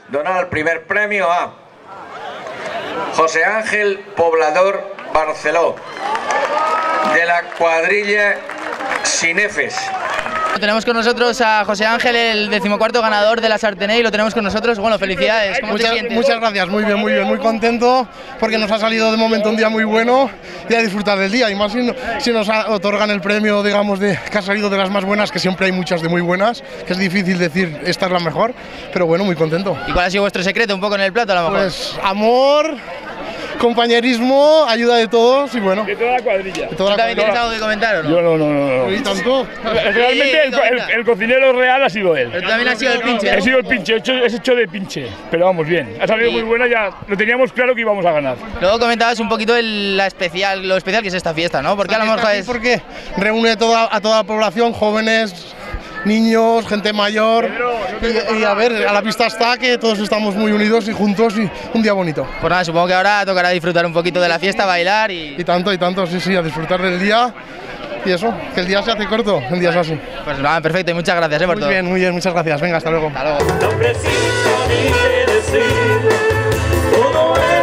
donar el primer premio a José Ángel Poblador Barceló, de la cuadrilla Sinefes. Tenemos con nosotros a José Ángel, el 14º ganador de la Sartenay, lo tenemos con nosotros. Bueno, felicidades. ¿Cómo te sientes? Muchas gracias, muy bien, muy contento porque nos ha salido de momento un día muy bueno y a disfrutar del día. Y más si nos otorgan el premio, digamos, que ha salido de las más buenas, que siempre hay muchas de muy buenas, que es difícil decir esta es la mejor, pero bueno, muy contento. ¿Y cuál ha sido vuestro secreto un poco en el plato, a lo mejor? Pues amor, compañerismo, ayuda de todos y bueno. De toda la cuadrilla. ¿Tú también tienes algo que comentar o no? Yo no. ¿Y tanto? Realmente el cocinero real ha sido él. Pero tú también has sido el pinche. He sido el pinche, es hecho de pinche. Pero vamos bien, ha salido muy buena, ya lo teníamos claro que íbamos a ganar. Luego comentabas un poquito lo especial que es esta fiesta, ¿no? Porque a lo mejor es... Porque reúne a toda la población, jóvenes, niños, gente mayor y a ver, a la vista está que todos estamos muy unidos y juntos y un día bonito. Pues nada, supongo que ahora tocará disfrutar un poquito de la fiesta, bailar y tanto, sí, a disfrutar del día y eso, que el día se hace corto, el día es así. Pues nada, perfecto y muchas gracias por todo. Muy bien, muchas gracias, venga, hasta luego. Hasta luego. No preciso ni decir todo